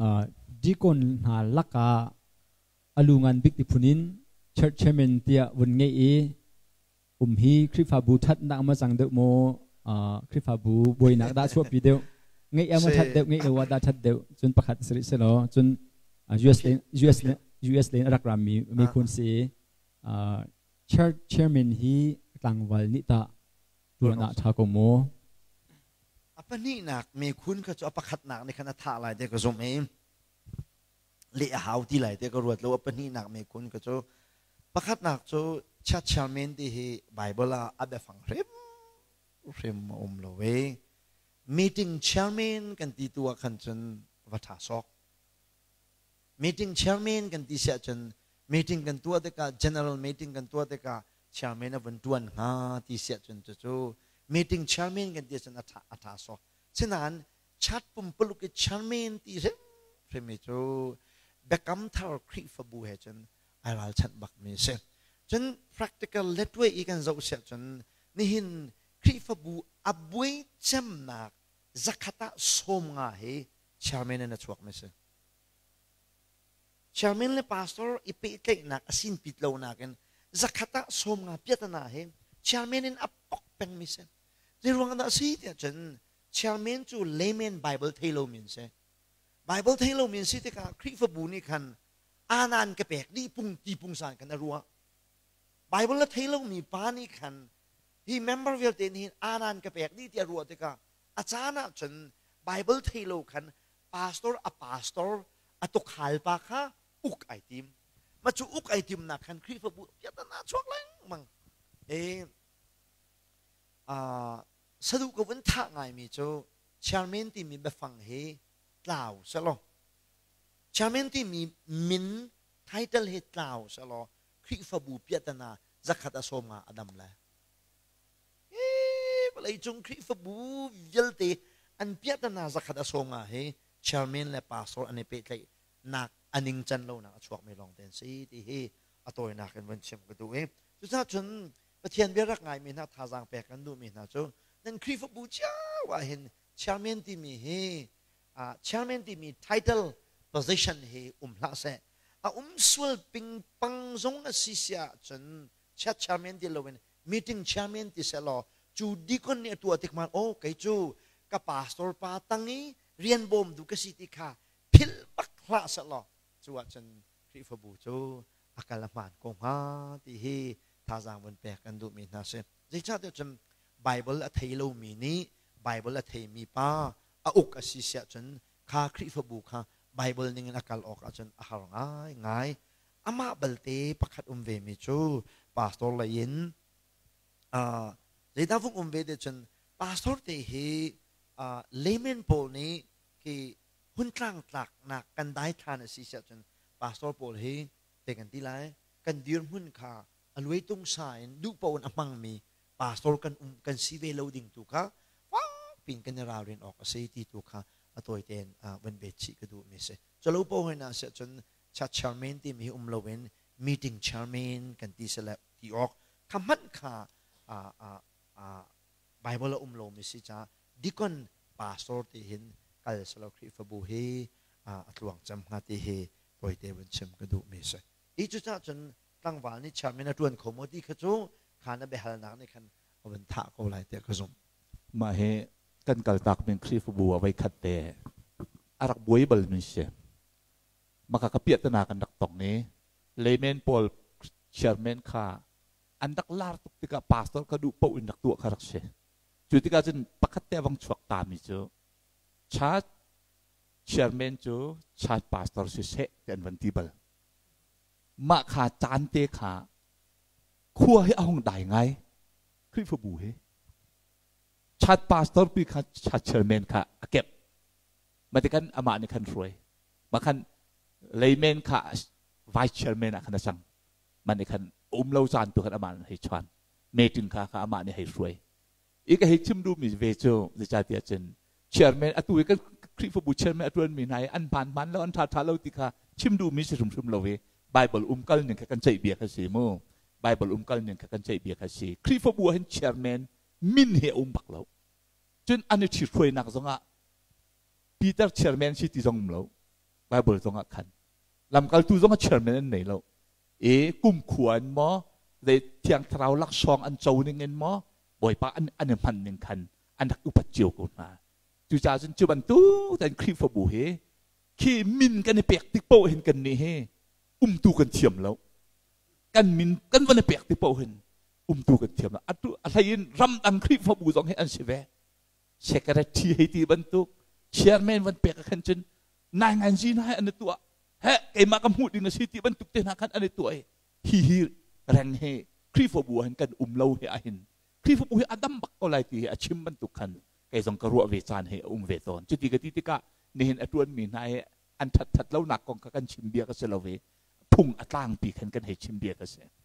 ดีคนหาลักกาอลูงันบิกติพุนินเชิดเชมินเตียวันเงยฮีคริฟาบูทัดนักมาจังเดโมคริฟาบูบอยนักดาชัวปีเดียวเงยมาทัดเดียวเงยว่าดาทัดเดียวจนประคัดสิริเสลอจนUS เลนรักรามีคนเสียเชิดเมนฮีกลางวันนิตาตัวนักทากโมอัปนี่นักมีคุณก็จะประคัดนักในคณะท่าอะไรเด็กก็สมัยเลี้ยหาวที่ไหลเด็กก็รวดแล้วอัปนี่นักมีคุณก็จะประคัดนักจะชัดเจนที่ไบเบิลอับฟังเริ่มโลเวมีติ้งเชลเมนกันที่ตัวขันจนวัฏสอกมีติ้งเชลเมนกันที่เสียจนมีติ้งกันตัวเด็กก็ general meeting กันตัวเด็กก็เชลเมนวันตัวนหาที่เสียจนจู่มีติ้งเชลเมนกันที่จนอัฐสอกฉะนั้นชัดปุ่มปลุกเชลเมนที่เริ่มจู่เบกกัมทาวครีฟบูเฮจนไอรัลชัดบักมีเสจน practical เล็ดด้วยอีกันเราเสียจนนี่หินครีฟบูอับวยจำนักจักรตาสมงาเฮชาร์เมนนั่นชวกไม่ใช่ชาร์เมนเลยพาสตอร์อีเปิดเลยนักสินปิดเลวนักกันจักรตาสมงาเปียตนาเฮชาร์เมนนั่นอับปอกเป็นไม่ใช่ในรวงนั้นสิเดียจนชาร์เมนจูเลเมนไบเบิลเทโลมินใช่ไบเบิลเทโลมินสิเดียครีฟบูนี่คันอานันกระเปกนี่ปุ่งตีปุ่งสานกันนะรัวไบเบิลเทโลมีปานี่คันที่ member เวลเตนี่อานันกระเปกนี่เดียรัวเด็กอาจารย์จนไบเบิลเทโลคันพาสตอร์อตุขายปากค่ะอุกไอติมมาจูอุกไอติมนักคันครีฟบุยตนาช่วงแรงมั้งสะดุกวันท่าไงมีโจชาร์เมนที่มีแบบฟังเฮเล่าสลอชาร์เมนที่มีมินไทเทลเฮเล่าสลอครีฟบุยตนาจักขัดสมงาอดัมเลยอะไรจงคริฟบูเยลตีอันเปียตนาสักขัดสงฆ์เฮชาร์เมนและพาสตอร์อันนี้เป็นเลยนักอันนิงจันโลนักชวกไม่ลองเต้นสิที่เฮอตัวนักกันวันเชื่อมกันดูจุดท้ายจนประเทศเบียรักไงมีนักท่าจางแปลกันดูมีนักจูนั่นคริฟบูจ้าว่าเห็นชาร์เมนที่มีเฮชาร์เมนที่มี title position เฮละเสสวลปิงปังซงอาศิเซียจนชาร์เมนที่เราเป็น meeting ชาร์เมนที่เสลอจูดีคนเนี่ยตัวติกมันโอ้ไกจูกับพาสตอร์ปาตังนี้เรียนบ่มดูกสิติค่ะพิลบักคลาสลอจวดจนคริฟบูจูอากาศมันคงฮาที่เฮท่าจางวันแปลกันดูมีนาเซจิชาติจนไบเบิลเทโลมีนี้ไบเบิลเทมีป้าอุกอสิเสียจนข้าคริฟบูค่ะไบเบิลนี่อากาศออกจนอาหารง่ายอามาเบลเตประคัดเวมิจูพาสตอร์เลยยินเลยถ้าพวกเวเดชนพาสตอร์เตเฮเลเมนโพนี้คือหุ่นกลางตักนักกันได้ทานสิเสียจนพาสตอร์โพเฮเตกันที่ไรกันเดือนหุ่นขาอรวยตุ้งสายดูปนอมังมีพาสตอร์กันซีเวลดิ้งตุกะว้าปิงกันราวเรียนออกเสียทีตุกะตัวเต็นวันเบชิก็ดูมิเสจะรู้ปนนะเสียจนชัดชาร์เมนที่มีโลเวนมีติ้งชาร์เมนกันที่เสละที่ออกคำมันขาไบเบิลโลมิสิจ้าดิคอนพาสตอร์ที่เห็นกัลสโลคริฟบูเฮหลวงจำงาที่เฮตัวเตวันเชมก็ดูมิเสอีจุดจ้าจนตั้งวันนี้ชาร์เมนตัวขโมยที่ขจูขานะเบฮัลนักในคันวันท่าก็ไหลเตะกระซุมมาเฮกันกัลตักเป็นคริฟบูเอาไว้ขัดเตะอารักบวยเบิลมิเสมากระเปียตนากันดักตรงนี้เลเมนโพลชาร์เมนค่าอันดักลาร์ตุกติกาพาสตอร์ก็ดูปูอินดักตัวคารักเชจุดที่การจนปักเตะวังชวกตามิจูชาร์เชอร์เมนจูชาร์พาสตอร์สุเชเป็นวันที่เบลมาขาจานเตะขาขั้วให้เอาหงได้ไงคริฟบูเฮชาร์พาสตอร์ปีขาชาร์เชอร์เมนขาเก็บมาติกันอามาในคันรวยมาคันเลเมนขาไวเชอร์เมนอะคันจังมันในคันเล่าจานตัวกันอามาให้ชวนเมตินขาอามาเนี่ยให้รวยอีกให้ชิมดูมีเวโจจะจ่ายเตียจนเชอร์เมนตัวกันคริฟบูเชอร์เมนตัวมีไหนอันผ่านมันแล้วอันท้าเราติค่ะชิมดูมีสิ่งชุมเราเวไบเบิลกัลหนึ่งกันใจเบียร์สีโมไบเบิลกัลหนึ่งกันใจเบียร์สีคริฟบูเห็นเชอร์เมนมินเฮบักเราจนอันนี้ชิรวยนักจังอ่ะปีเตอร์เชอร์แมนชิติจงเราไบเบิลตรงกันลำกัลตูตรงเชิญมันไหนเรากุมขวานมอเลยเที่ยงทราวลักซองอันเจ้าหนึ่งเงินมอบ่อยปะอันพันหนึ่งคันอันนักอุปเจียวกันมาจูจ่าจนจูบันตู้แต่คลิปบูเฮขี้มินกันในเปียกติโป้เห็นกันนี่เฮตูกันเทียมแล้วกันมินกันวันในเปียกติโป้เห็นตูกันเทียมแล้วอะไรยินรำดังคลิปบูสองให้อันเชเวเชคอะไรที่ให้ตีบันตุกเชียร์แมนวันเปียกกันจนนายงานจีนให้อันตัวเฮ้ไอ้มากำหูดินสิตีบันตุกเตนักกันอันตัวฮีแรงเฮคลิปบูเห็นกันเล่าให้เห็นคลิปบูเห็นอดัมบักอะไรที่อาชิมบันตุกกันไอ้สองกระรัวเวจานให้เวตอนจุดที่กติกานี่เห็นอัตวนมีนายอันทัดเล่าหนักกองกันชิมเบียก็เสลเวพุ่งอัตลางปีกันให้ชิมเบียก็เส